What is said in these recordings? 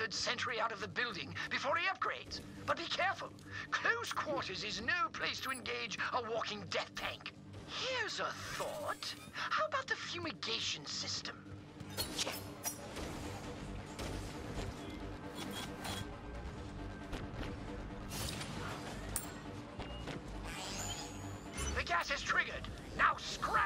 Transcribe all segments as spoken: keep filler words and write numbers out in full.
bastard sentry out of the building before he upgrades. But be careful. Close quarters is no place to engage a walking death tank. Here's a thought. How about the fumigation system? The gas is triggered. Now scram!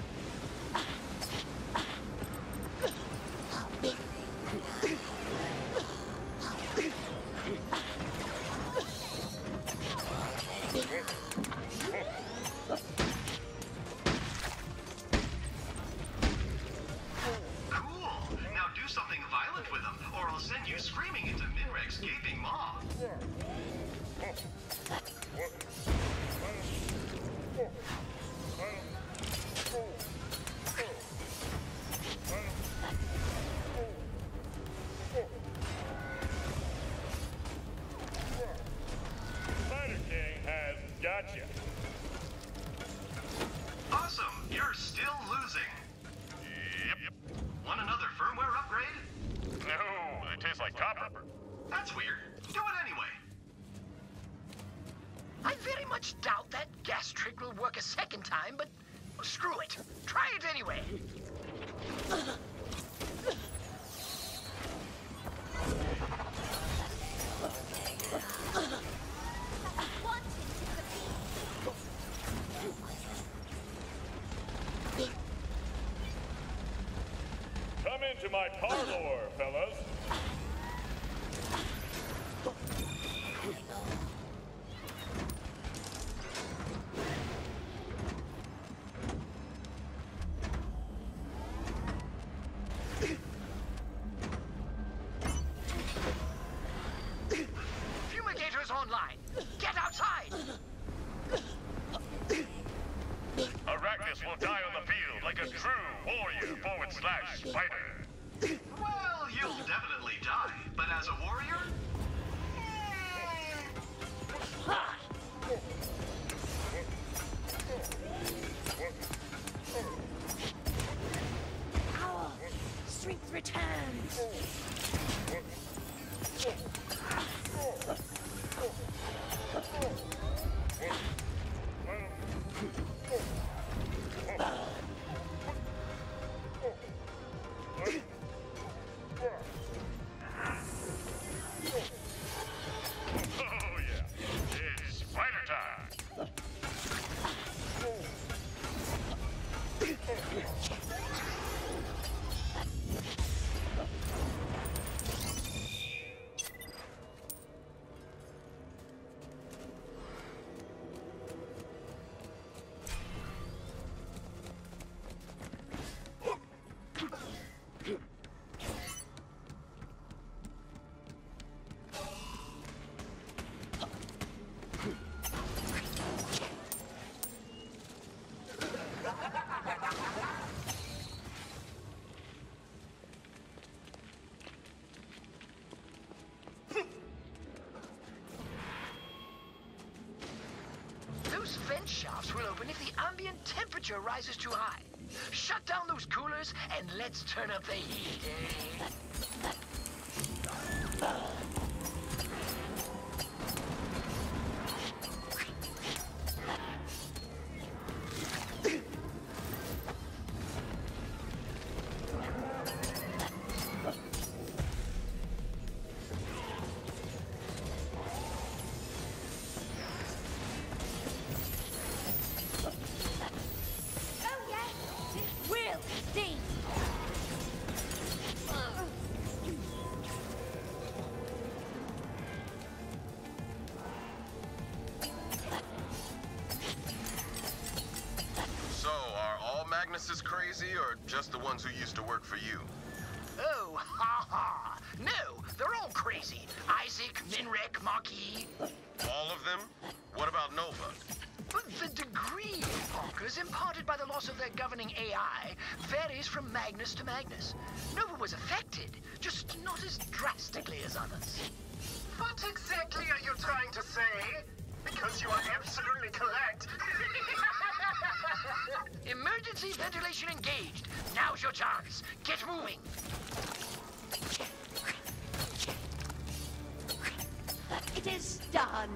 Gotcha. Awesome! You're still losing. Yep. Want another firmware upgrade? No, it tastes like copper. That's weird. Do it anyway. I very much doubt that gas trick will work a second time, but screw it. Try it anyway. Come into my parlor, fellas. Fumigator's online. Get outside. Arachnus will die on the field like a true warrior forward slash spider. Well, you'll definitely die, but as a warrior? Our strength returns. Oh yeah, it's spider time. Those vent shafts will open if the ambient temperature rises too high. Shut down those coolers and let's turn up the heat, eh? Magnus is crazy, or just the ones who used to work for you? Oh, ha ha. No, they're all crazy. Isaac, Minrek, Marquis. All of them? What about Nova? But the degree of bonkers imparted by the loss of their governing A I varies from Magnus to Magnus. Nova was affected, just not as drastically as others. What exactly are you trying to say? Because you are absolutely correct. Emergency ventilation engaged. Now's your chance. Get moving. It is done.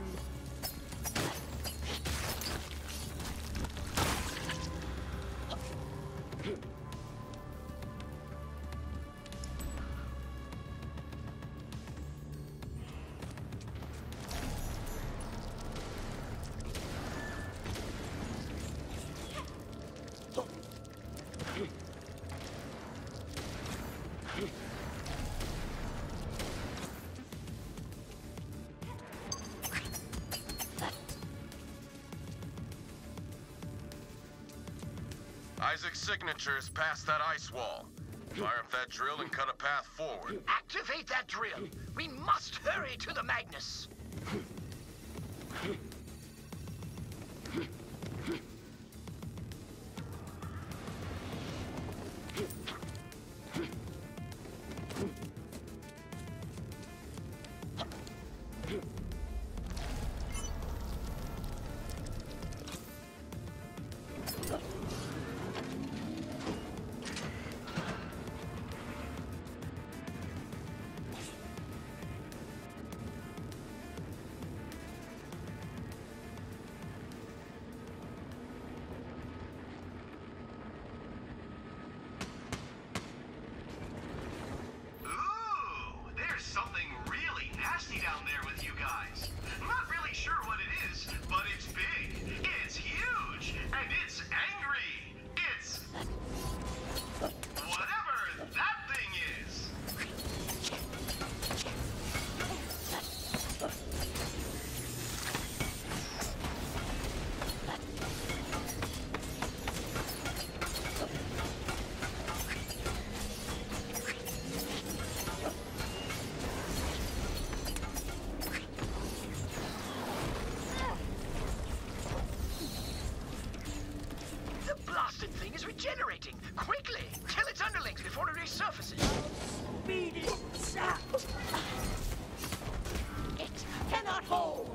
Isaac's signature is past that ice wall. Fire up that drill and cut a path forward. Activate that drill. We must hurry to the Magnus. Regenerating! Quickly! Kill its underlings before it resurfaces! Speed it up! It cannot hold!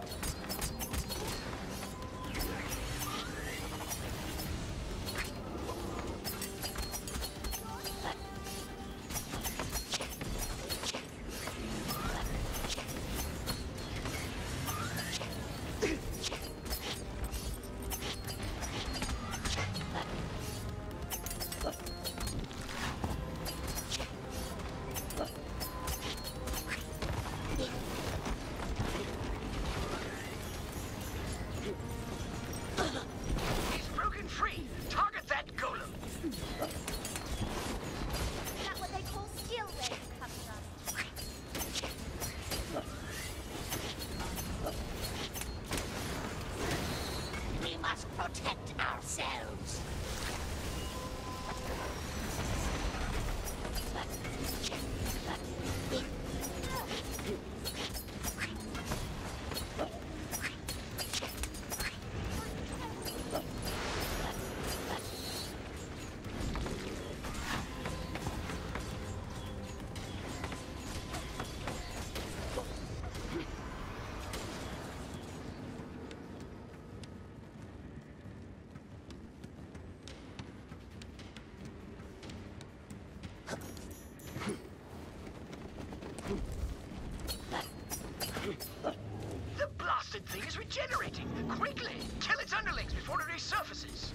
Protect ourselves. The blasted thing is regenerating! Quickly! Kill its underlings before it resurfaces!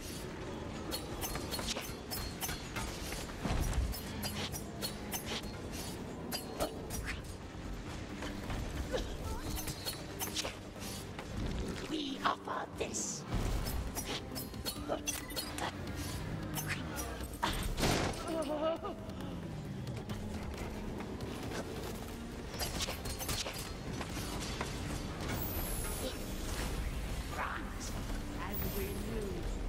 We offer this. And we lose.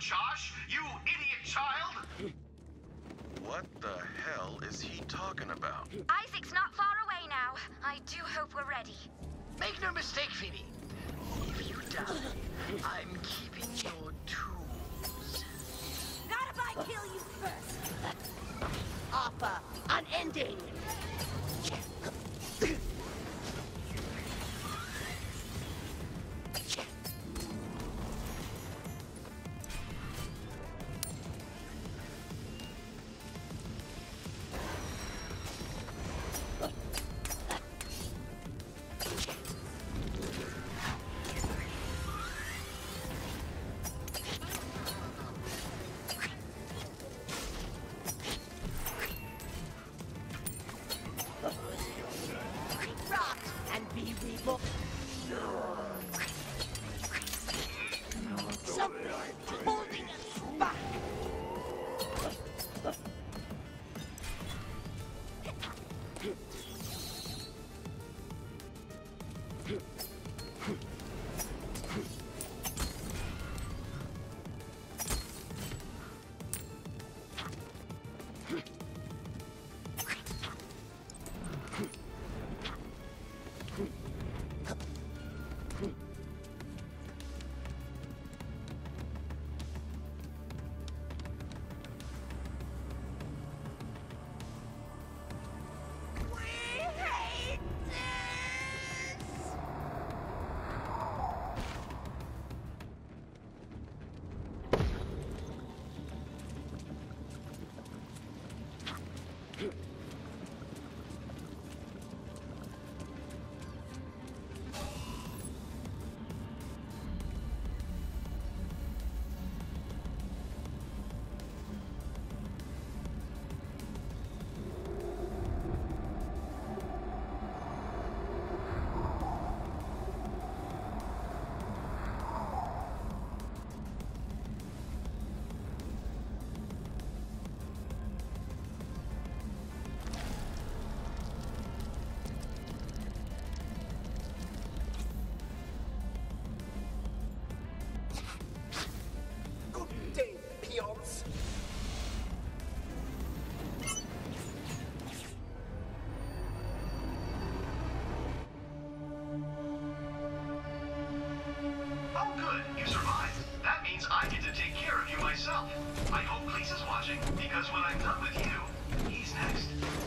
Josh, you idiot child! What the hell is he talking about? Isaac's not far away now. I do hope we're ready. Make no mistake, Phoebe. If you die, I'm keeping your tools. Not if I kill you first. Offer unending. Rot and be reborn. Something holding us back. Oh, good. You survived. That means I get to take care of you myself. I hope Cleese is watching, because when I'm done with you, he's next.